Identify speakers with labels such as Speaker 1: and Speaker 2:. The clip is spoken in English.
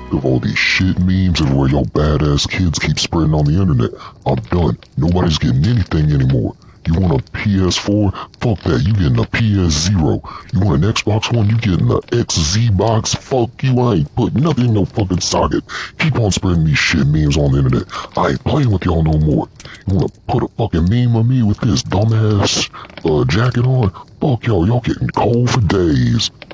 Speaker 1: of all these shit memes everywhere y'all badass kids keep spreading on the internet. I'm done. Nobody's getting anything anymore. You want a PS4? Fuck that, you getting a PS0. You want an Xbox One? You getting a XZ box? Fuck you, I ain't putting nothing in no fucking socket. Keep on spreading these shit memes on the internet. I ain't playing with y'all no more. You wanna put a fucking meme of me with this dumbass jacket on? Fuck y'all getting cold for days.